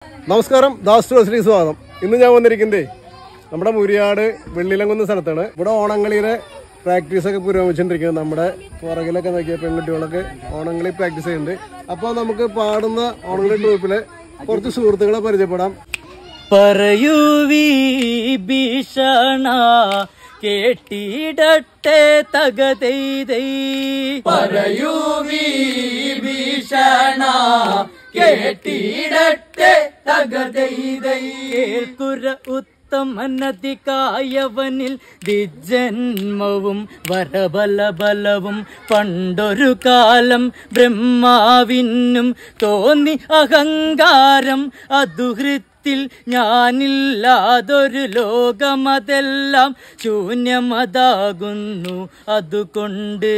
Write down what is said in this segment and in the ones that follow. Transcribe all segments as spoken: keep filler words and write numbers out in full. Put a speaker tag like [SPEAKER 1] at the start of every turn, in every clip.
[SPEAKER 1] നമസ്കാരം, ദാസ് ടൂറിസ്റ്റിലേക്ക് സ്വാഗതം. ഇന്ന് ഞാൻ വന്നിരിക്കുന്നേ നമ്മുടെ മുരിയാട് വെള്ളിലങ്കുന്ന സ്ഥലത്താണ്. ഇവിടെ ഓണങ്ങളിലെ പ്രാക്ടീസൊക്കെ പുരോഗമിച്ചുകൊണ്ടിരിക്കുന്നത്. നമ്മുടെ പുറകിലൊക്കെ നോക്കിയ പെൺകുട്ടികളൊക്കെ ഓണങ്ങളി പ്രാക്ടീസ് ചെയ്യുന്നുണ്ട്. അപ്പോൾ നമുക്ക് പാടുന്ന ഓണങ്ങളി ട്രൂപ്പിലെ കുറച്ച് സുഹൃത്തുക്കളെ പരിചയപ്പെടാം.
[SPEAKER 2] പറയൂ ഭീഷണ കേട്ടിടട്ടെ തകതൈതൈ, പറയൂ ഭീഷണ കേട്ടിടട്ടെ തകതൈതൈ. കേൾക്കുര ഉത്തമനതികായവനിൽ ദിജന്മവും വരബലബലവും പണ്ടൊരു കാലം ബ്രഹ്മാവിനും തോന്നി അഹങ്കാരം. അതുഹൃത്തിൽ ഞാനില്ലാതൊരു ലോകമതെല്ലാം ശൂന്യമതാകുന്നു. അതുകൊണ്ട്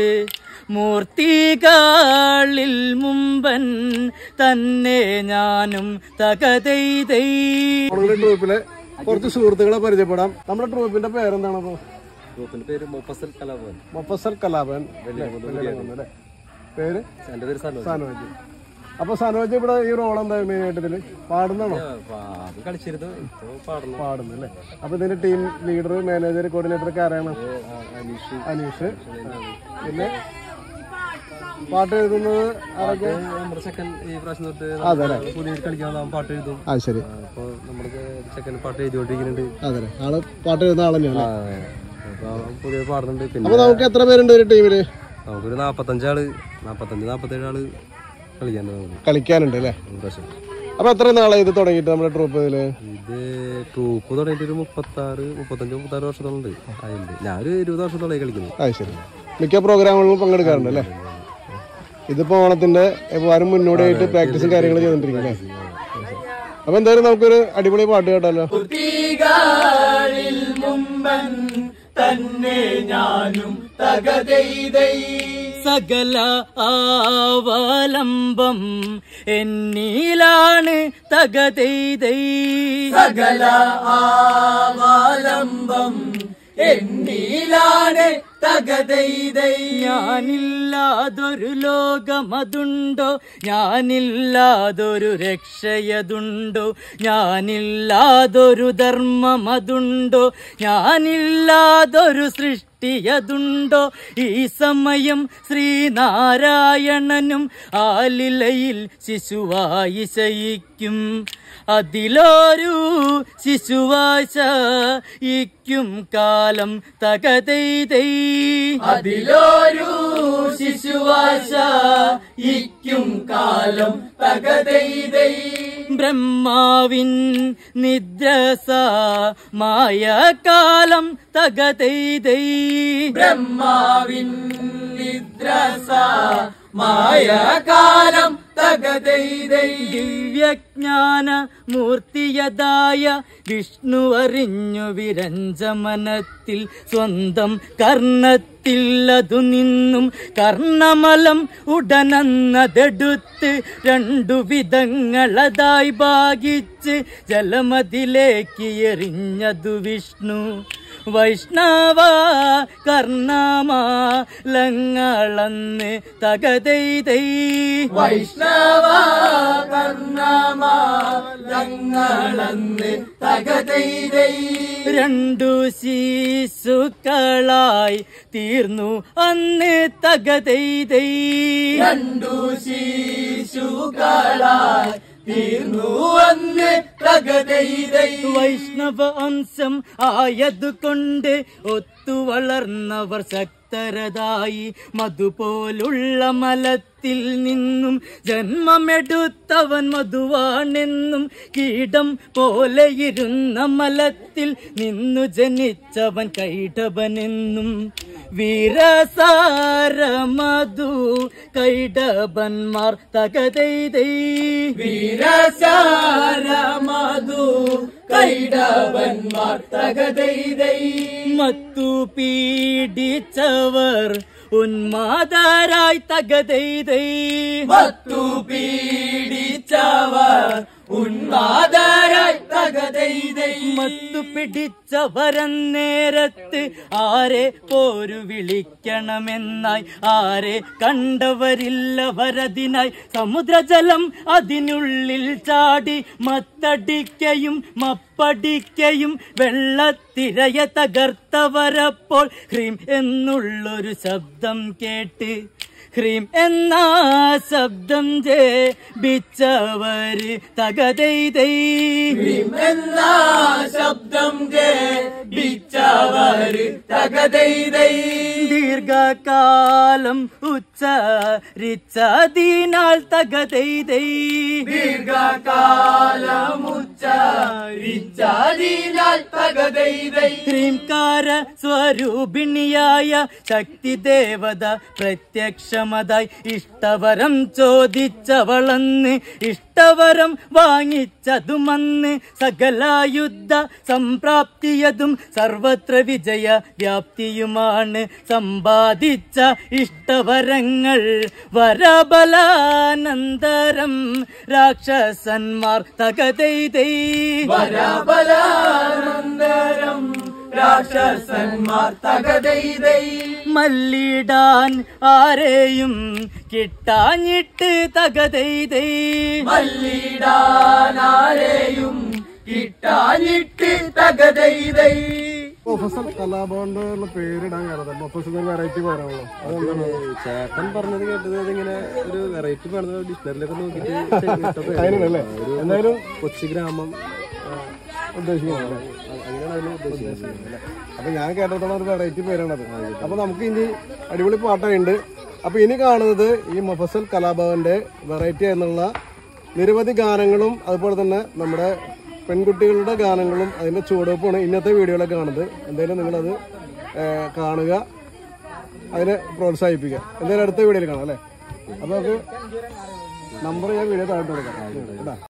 [SPEAKER 2] മൂർത്തികളിൽ മുമ്പൻ തന്നെ ഞാനും തകതൈതൈ.
[SPEAKER 1] ട്രൂപ്പിലെ കുറച്ച് സുഹൃത്തുക്കളെ പരിചയപ്പെടാം. നമ്മുടെ ട്രൂപ്പിന്റെ പേരെന്താണ്? അപ്പൊ
[SPEAKER 3] ട്രൂപ്പിന്റെ പേര് മൊഫസൽ കലാഭവൻ.
[SPEAKER 1] മൊഫസൽ കലാഭവൻ പേര് സനോജ്. അപ്പൊ സനോജ് ഇവിടെ ഈ റോൾ എന്താ മെയിൻ ആയിട്ട് ഇതില് പാടുന്നാണോ?
[SPEAKER 3] കളിച്ചിരുന്നു,
[SPEAKER 1] പാടുന്നു അല്ലേ? അപ്പൊ ഇതിന്റെ ടീം ലീഡർ, മാനേജർ, കോർഡിനേറ്റർ ഒക്കെ ആരാണ്? അനീഷ്. പിന്നെ പാട്ട് എഴുതുന്നത് ആരൊക്കെ?
[SPEAKER 3] നമ്മുടെ ചെക്കൻ ഈ പ്രാവശ്യം തൊട്ട് പുതിയ കളിക്കാൻ പാട്ട് എഴുതും.
[SPEAKER 1] ആ ശരി.
[SPEAKER 3] അപ്പൊ നമ്മുടെ ചെക്കൻ പാട്ട് എഴുതിക്കൊണ്ടിരിക്കുന്നുണ്ട്.
[SPEAKER 1] അതെ, ആള് പാട്ട് എഴുതുന്ന ആൾ തന്നെയാണ്.
[SPEAKER 3] അപ്പൊ പുതിയ പാടുന്നുണ്ട്.
[SPEAKER 1] പിന്നെ നമുക്ക് എത്ര പേരുണ്ട് ഒരു ടീമില്?
[SPEAKER 3] നമുക്കൊരു നാപ്പത്തഞ്ചാള് നാപ്പത്തഞ്ച് നാപ്പത്തേഴ് ആള് കളിക്കാനുണ്ട്
[SPEAKER 1] കളിക്കാനുണ്ട് അല്ലേ? അപ്പൊ എത്ര നാളായി ഇത് തുടങ്ങിയിട്ട് നമ്മുടെ ട്രൂപ്പ്? ഇതില്
[SPEAKER 3] ഇത് ട്രൂപ്പ് തുടങ്ങിയിട്ട് ഒരു മുപ്പത്താറ് മുപ്പത്തഞ്ച് മുപ്പത്താറ് വർഷത്തോളം ഉണ്ട്. അതിന്റെ ഞാനൊരു ഇരുപത് വർഷത്തോളമായി കളിക്കുന്നു.
[SPEAKER 1] അത് ശരി. മിക്ക പ്രോഗ്രാമുകളിലും പങ്കെടുക്കാറുണ്ട് അല്ലേ? ഇതിപ്പോ ഓണത്തിന്റെ വാരം മുന്നോടിയായിട്ട് പ്രാക്ടീസും കാര്യങ്ങളും ചെയ്തോണ്ടിരിക്കും അല്ലേ? അപ്പൊ എന്തായാലും നമുക്കൊരു അടിപൊളി പാട്ട് കേട്ടാലോ?
[SPEAKER 2] തന്നെ ഞാനും തകതൈതൈ. സകല ആവലംബം എന്നിലാണ് തകതൈതൈ. സകല ആവലംബം എന്നിലാണ് തകതൈതൈ. ഞാനില്ലാതൊരു ലോകമതുണ്ടോ? ഞാനില്ലാതൊരു രക്ഷയതുണ്ടോ? ഞാനില്ലാതൊരു ധർമ്മമതുണ്ടോ? ഞാനില്ലാതൊരു സൃഷ്ടിയതുണ്ടോ? ഈ സമയം ശ്രീനാരായണനും ആലിലയിൽ ശിശുവായി ശയിക്കും. അതിലൊരു ശിശുവായി ശയിക്കും കാലം തകതൈതൈ. അതിലൊരു ശിശുവായി ശയിക്കും കാലം തകതൈതൈ. ബ്രഹ്മാവിൻ നിദ്രസമായ കാലം തകതൈതൈ. ബ്രഹ്മാവിൻ നിദ്രസമായ കാലം തകതൈതൈ. ദിവ്യജ്ഞാന മൂർത്തിയതായ വിഷ്ണു അറിഞ്ഞു വിരഞ്ജമനത്തിൽ സ്വന്തം കർണത്തിൽ അതു നിന്നും കർണമലം ഉടനന്നതെടുത്ത് രണ്ടു വിധങ്ങളതായി ഭാഗിച്ച് ജലമതിലേക്ക് എറിഞ്ഞതു വിഷ്ണു. വൈഷ്ണവ കർണമാലങ്ങളന്ന് തകതൈതൈ. വൈഷ്ണവ കർണമാലങ്ങളന്ന് തകതൈതൈ. രണ്ടു ശിശുക്കളായി തീർന്നു അന്ന് തകതൈതൈ. രണ്ടു ശിശുക്കളായി തീർന്നു അന്ന് തകതൈതൈ. വൈഷ്ണവ അംശം ആയതുകൊണ്ട് ഒത്തു വളർന്നവർ ശക്തരതായി. മധുപോലുള്ള മലത്തിൽ നിന്നും ജന്മമെടുത്തവൻ മധുവാണെന്നും കീടം പോലെയിരുന്ന മലത്തിൽ നിന്നു ജനിച്ചവൻ കൈടവനെന്നും. വീരസാരമധു കൈടവന്മാർ തകതൈതൈ. വീരസാരമധു കൈടവന്മാർ തകതൈതൈ. മത്തു പീഡിച്ചവർ ഉന്മാദരായി തകതൈതൈ. മത്തു പീഡിച്ചവർ ഉന്മാദരായി തകതൈതൈ. മത്തു പിടിച്ചവരൻ നേരത്ത് ആരെ പോരു വിളിക്കണമെന്നായി ആരെ കണ്ടവരില്ലവരതിനായി സമുദ്രജലം അതിനുള്ളിൽ ചാടി മത്തടിക്കയും മപ്പടിക്കയും വെള്ളത്തിരയെ തകർത്തവരപ്പോൾ ഹ്രീം എന്നുള്ളൊരു ശബ്ദം കേട്ട് ഹ്രീം എന്ന ശബ്ദം ജപിച്ചവര് തകതൈതൈ ഹ്രീം എന്ന ശബ്ദം ജപിച്ചവര് തകതൈതൈ ദീർഘകാലം ഉച്ചരിച്ചതിനാൽ തകതൈതൈ ദീർഘകാലം ഉച്ചരിച്ചതിനാൽ തകതൈതൈ ഹ്രീംകാര സ്വരൂപിണിയായ ശക്തി ദേവത പ്രത്യക്ഷ മതായി ഇഷ്ടവരം ചോദിച്ചവളന്ന് ഇഷ്ടവരം വാങ്ങിച്ചതുമന്ന് സകല യുദ്ധ സംപ്രാപ്തിയതും സർവത്ര വിജയ വ്യാപ്തിയുമാണ് സമ്പാദിച്ച ഇഷ്ടവരങ്ങൾ വരബലാനന്തരം രാക്ഷസന്മാർ തകതൈതൈ വരബലാനന്തരം രാക്ഷസന്മാർ തകതൈതൈ മല്ലിടാൻ ആരെയും കിട്ടാഞ്ഞിട്ട് തകതൈതൈ മല്ലിടാൻ ആരെയും കിട്ടാഞ്ഞിട്ട് തകതൈതൈ
[SPEAKER 1] മൊഫസൽ കലാഭവന്റെ പേരിടാൻ കാരണം മൊഫസൽ വെറൈറ്റി പേരാണല്ലോ അതെന്താണ്
[SPEAKER 3] ചേട്ടൻ പറഞ്ഞത് കേട്ടത് അതിങ്ങനെ ഒരു വെറൈറ്റി പറഞ്ഞത് ഡിക്ഷണറിലൊക്കെ നോക്കിട്ട്
[SPEAKER 1] അതിനല്ലേ എന്തായാലും
[SPEAKER 3] കൊച്ചി ഗ്രാമം
[SPEAKER 1] ഉദ്ദേശിക്കുന്നത് അപ്പൊ ഞാൻ കേട്ടിട്ടുള്ള ഒരു വെറൈറ്റി പേരാണത്. അപ്പൊ നമുക്ക് ഇനി അടിപൊളി പാട്ടുണ്ട്. അപ്പൊ ഇനി കാണുന്നത് ഈ മൊഫസൽ കലാഭവന്റെ വെറൈറ്റി എന്നുള്ള നിരവധി ഗാനങ്ങളും അതുപോലെ തന്നെ നമ്മുടെ പെൺകുട്ടികളുടെ ഗാനങ്ങളും അതിന്റെ ചുവടുവെപ്പാണ് ഇന്നത്തെ വീഡിയോയിലൊക്കെ കാണുന്നത്. എന്തായാലും നിങ്ങളത് കാണുക, അതിനെ പ്രോത്സാഹിപ്പിക്കുക. എന്തായാലും അടുത്ത വീഡിയോയിൽ കാണാം അല്ലേ. അപ്പൊ നമുക്ക് നമ്പർ ഞാൻ വീഡിയോ താഴ്ത്തു കൊടുക്കാം കേട്ടോ.